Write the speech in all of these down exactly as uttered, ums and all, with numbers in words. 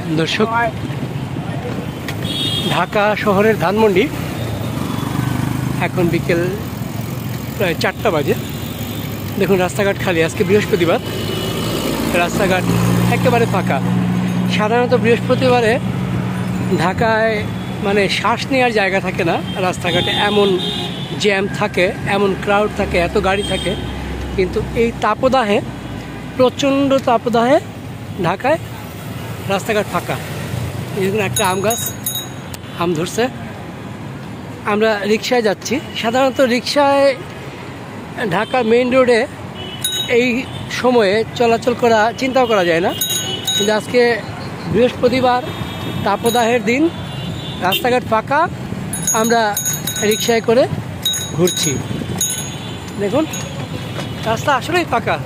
দর্শক, ঢাকা শহরের ধানমন্ডি এখন বিকেল প্রায় চারটা বাজে। দেখুন রাস্তাঘাট খালি, আজকে বৃহস্পতিবার, রাস্তাঘাট একেবারে ফাঁকা। সাধারণত বৃহস্পতিবারে ঢাকায় মানে শ্বাস নেওয়ার জায়গা থাকে না, রাস্তাঘাটে এমন জ্যাম থাকে, এমন ক্রাউড থাকে, এত গাড়ি থাকে। কিন্তু এই তাপদাহে, প্রচণ্ড তাপদাহে ঢাকায় রাস্তাঘাট ফাঁকা। এই একটা আম গাছ, আম ধরছে। আমরা রিক্সায় যাচ্ছি। সাধারণত রিক্সায় ঢাকা মেইন রোডে এই সময়ে চলাচল করা চিন্তাও করা যায় না, কিন্তু আজকে বৃহস্পতিবার, তাপদাহের দিন, রাস্তাঘাট ফাঁকা, আমরা রিক্সায় করে ঘুরছি। দেখুন রাস্তা আসলেই ফাঁকা।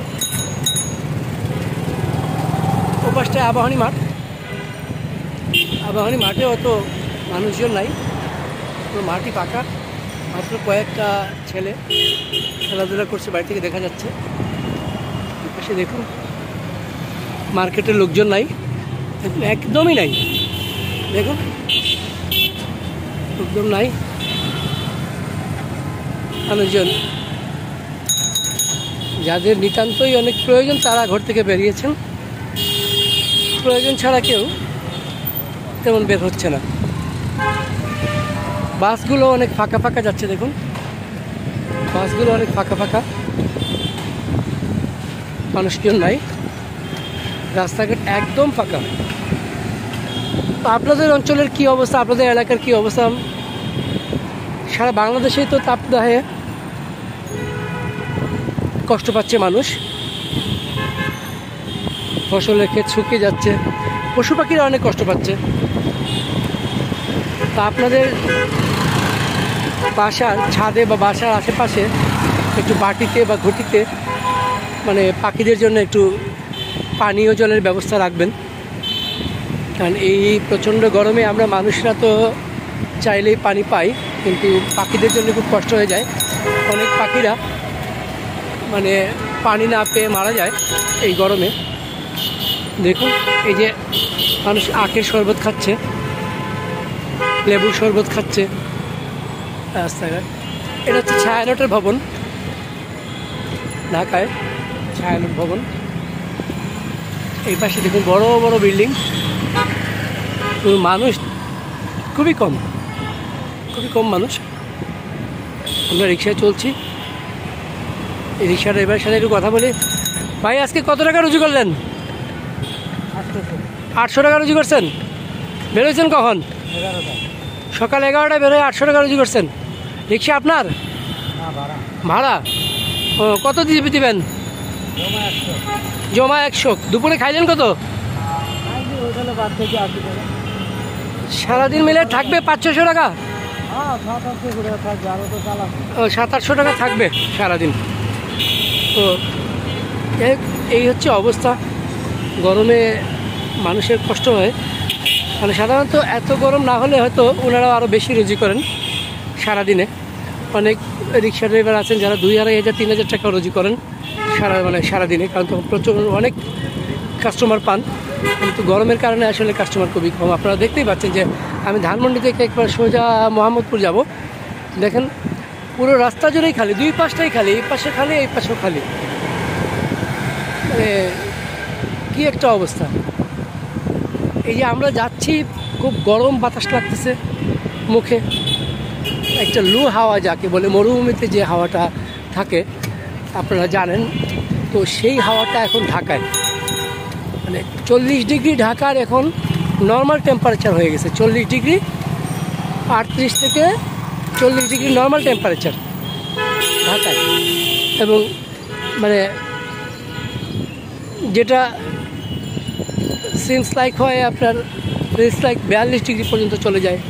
ওপাশটায় আবাহনী মাঠ, আবাহনী মাঠে অত মানুষজন নাই, পুরো মাঠই ফাঁকা। মাত্র কয়েকটা ছেলে খেলাধুলা করছে, বাড়ি থেকে দেখা যাচ্ছে। পাশে দেখুন মার্কেটের লোকজন নাই, একদমই নাই। দেখুন একদম নাই মানুষজন। যাদের নিতান্তই অনেক প্রয়োজন তারা ঘর থেকে বেরিয়েছেন, প্রয়োজন ছাড়া কেউ তেমন বের হচ্ছে না। বাসগুলো অনেক ফাঁকা ফাঁকা যাচ্ছে। দেখুন বাসগুলো অনেক ফাঁকা ফাঁকা, মানুষজন নাই, রাস্তাঘাট একদম ফাঁকা। তো আপনাদের অঞ্চলের কি অবস্থা, আপনাদের এলাকার কি অবস্থা? সারা বাংলাদেশেই তো তাপদাহে কষ্ট পাচ্ছে মানুষ, ফসলের ক্ষেত শুকিয়ে যাচ্ছে, পশু পাখিরা অনেক কষ্ট পাচ্ছে। তা আপনাদের বাসার ছাদে বা বাসার আশেপাশে একটু বাটিতে বা ঘটিতে মানে পাখিদের জন্য একটু পানীয় জলের ব্যবস্থা রাখবেন। কারণ এই প্রচণ্ড গরমে আমরা মানুষরা তো চাইলেই পানি পাই, কিন্তু পাখিদের জন্য খুব কষ্ট হয়ে যায়। অনেক পাখিরা মানে পানি না পেয়ে মারা যায় এই গরমে। দেখুন এই যে মানুষ আখের শরবত খাচ্ছে, লেবুর শরবত খাচ্ছে রাস্তাঘাট। এটা হচ্ছে ছায়ানটের ভবন, ঢাকায় ছায়ানট ভবন। এই পাশে দেখুন বড় বড় বিল্ডিং, মানুষ খুবই কম, খুবই কম মানুষ। আমরা রিক্সায় চলছি, এই রিক্সা ড্রাইভারের সাথে একটু কথা বলি। ভাই আজকে কত টাকা রুজু করলেন? আটশো টাকা রুজু করছেন। বেরোয়েছেন কখন? সকাল এগারোটায় বেরোয় আটশো টাকা রুজু করছেন। রিক্সা আপনার? ভাড়া ও কত দিয়ে দিবেন? জমা একশো। দুপুরে খাইলেন কত? সারাদিন মিলে থাকবে পাঁচ ছশো টাকা। ও সাত আটশো টাকা থাকবে সারাদিন। তো এই হচ্ছে অবস্থা। গরমে মানুষের কষ্ট হয়। মানে সাধারণত এত গরম না হলে হয়তো ওনারাও আরও বেশি রুজি করেন সারাদিনে। অনেক রিক্সা ড্রাইভার আছেন যারা দুই আড়াই হাজার তিন হাজার টাকা রুজি করেন সারা মানে সারাদিনে, কারণ তখন প্রচুর অনেক কাস্টমার পান। কিন্তু গরমের কারণে আসলে কাস্টমার খুবই কম। আপনারা দেখতেই পাচ্ছেন যে আমি ধানমন্ডি থেকে একবার সোজা মোহাম্মদপুর যাব। দেখেন পুরো রাস্তা জুড়েই খালি, দুই পাশটাই খালি, এই পাশে খালি, এই পাশেও খালি। মানে কী একটা অবস্থা। এই যে আমরা যাচ্ছি, খুব গরম বাতাস লাগতেছে মুখে, একটা লু হাওয়া যাকে বলে, মরুভূমিতে যে হাওয়াটা থাকে আপনারা জানেন, তো সেই হাওয়াটা এখন ঢাকায় মানে চল্লিশ ডিগ্রি ঢাকার এখন নর্মাল টেম্পারেচার হয়ে গেছে। চল্লিশ ডিগ্রি, আটত্রিশ থেকে চল্লিশ ডিগ্রি নর্মাল টেম্পারেচার ঢাকায়। এবং মানে যেটা সিন্স লাইক হয় আপনার সিন্স লাইক বিয়াল্লিশ ডিগ্রি পর্যন্ত চলে যায়।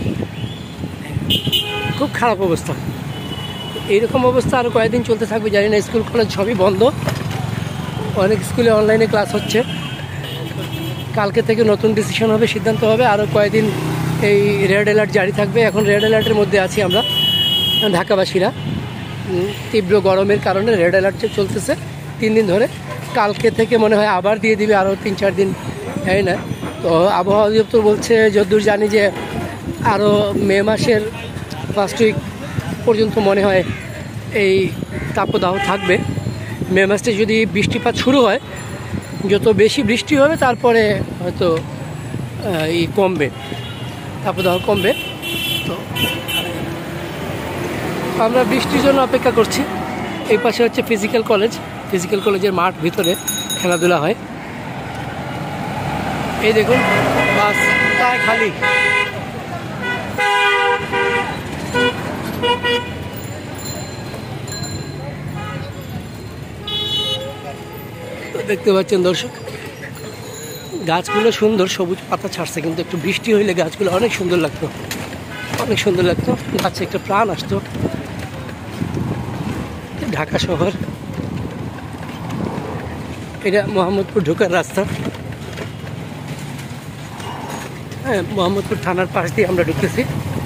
খুব খারাপ অবস্থা। এইরকম অবস্থা আরও কয়েকদিন চলতে থাকবে জানি না। স্কুল কলেজ সবই বন্ধ, অনেক স্কুলে অনলাইনে ক্লাস হচ্ছে। কালকে থেকে নতুন ডিসিশন হবে, সিদ্ধান্ত হবে। আরও কয়েকদিন এই রেড অ্যালার্ট জারি থাকবে। এখন রেড অ্যালার্টের মধ্যে আছি আমরা ঢাকাবাসীরা। তীব্র গরমের কারণে রেড অ্যালার্ট চলতেছে তিন দিন ধরে। কালকে থেকে মনে হয় আবার দিয়ে দিবে আরও তিন চার দিন, তাই না? তো আবহাওয়া অধিদপ্তর বলছে, যতদূর জানি, যে আরও মে মাসের ফার্স্ট উইক পর্যন্ত মনে হয় এই তাপদাহ থাকবে। মে মাসে যদি বৃষ্টিপাত শুরু হয়, যত বেশি বৃষ্টি হবে তারপরে হয়তো এই কমবে, তাপদাহ কমবে। তো আমরা বৃষ্টির জন্য অপেক্ষা করছি। এই পাশে হচ্ছে ফিজিক্যাল কলেজ, ফিজিক্যাল কলেজের মাঠ, ভিতরে খেলাধুলা হয়। এই দেখুন বাস প্রায় খালি। দেখতে পাচ্ছেন দর্শক, গাছগুলো সুন্দর, সবুজ পাতা ছাড়ছে, কিন্তু একটু বৃষ্টি হইলে গাছগুলো অনেক সুন্দর লাগতো, অনেক সুন্দর লাগতো, গাছে একটা প্রাণ আসতো। ঢাকা শহর, এটা মোহাম্মদপুর ঢোকার রাস্তা। হ্যাঁ, মোহাম্মদপুর থানার পাশ দিয়ে আমরা ঢুকতেছি।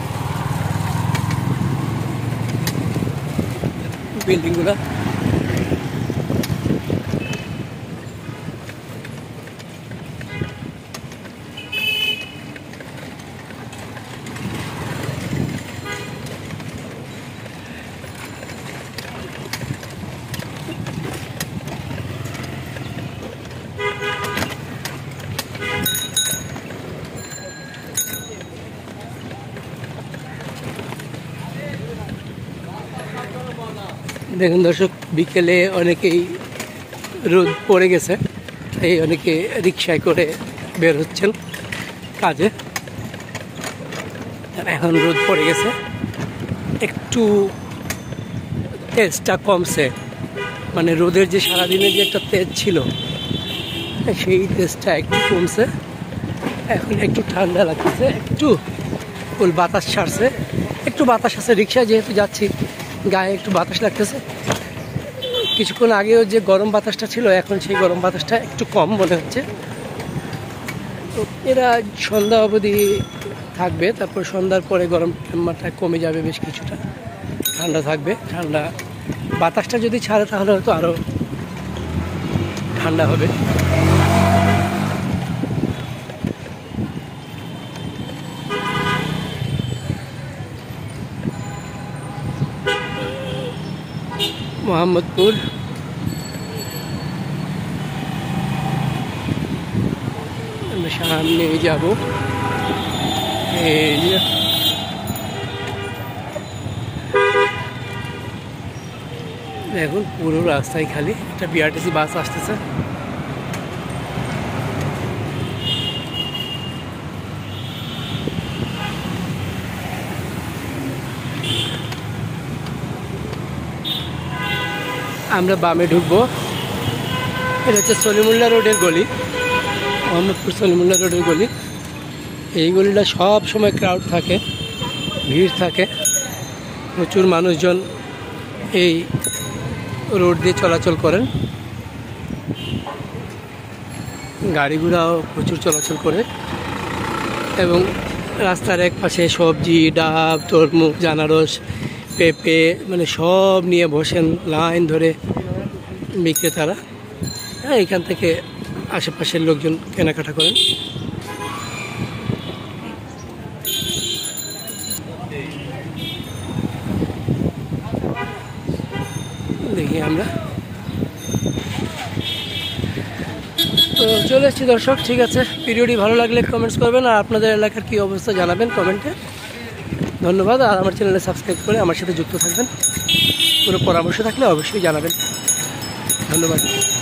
বিল্ডিংগুলো দেখুন দর্শক, বিকেলে অনেকেই রোদ পড়ে গেছে, এই অনেকে রিক্সায় করে বের হচ্ছেন কাজে। এখন রোদ পড়ে গেছে, একটু তেজটা কমছে, মানে রোদের যে সারাদিনের যে একটা তেজ ছিল সেই তেজটা একটু কমছে। এখন একটু ঠান্ডা লাগতেছে, একটু ফুল বাতাস ছাড়ছে, একটু বাতাস আছে। রিক্সায় যেহেতু যাচ্ছি, গায়ে একটু বাতাস লাগতেছে। কিছুক্ষণ আগেও যে গরম বাতাসটা ছিল, এখন সেই গরম বাতাসটা একটু কম মনে হচ্ছে। তো এরা সন্ধ্যা অবধি থাকবে, তারপর সন্ধ্যার পরে গরম ঠান্ডাটা কমে যাবে, বেশ কিছুটা ঠান্ডা থাকবে। ঠান্ডা বাতাসটা যদি ছাড়ে তাহলে হয়তো আরও ঠান্ডা হবে। মোহাম্মদপুর আমরা সামনে যাব। এই দেখুন পুরো রাস্তায় খালি, একটা বিআরটিসি বাস আসতেছে। আমরা বামে ঢুকবো। এটা হচ্ছে সলিমুল্লাহ রোডের গলি, মোহাম্মদপুর সলিমুল্লাহ রোডের গলি। এই গলিটা সব সময় ক্রাউড থাকে, ভিড় থাকে, প্রচুর মানুষজন এই রোড দিয়ে চলাচল করেন, গাড়ি ঘোড়াও প্রচুর চলাচল করে। এবং রাস্তার এক পাশে সবজি, ডাব, তরমুজ, আনারস, পেঁপে, মানে সব নিয়ে বসেন লাইন ধরে বিক্রেতারা। হ্যাঁ, এখান থেকে আশেপাশের লোকজন কেনাকাটা করেন। দেখি আমরা তো চলে এসেছি দর্শক। ঠিক আছে, ভিডিওটি ভালো লাগলে কমেন্টস করবেন, আর আপনাদের এলাকার কী অবস্থা জানাবেন কমেন্টে। ধন্যবাদ। আর আমার চ্যানেলে সাবস্ক্রাইব করে আমার সাথে যুক্ত থাকবেন। কোনো পরামর্শ থাকলে অবশ্যই জানাবেন। ধন্যবাদ।